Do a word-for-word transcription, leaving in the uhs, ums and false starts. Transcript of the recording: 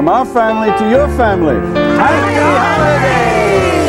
From our family to your family, happy holidays!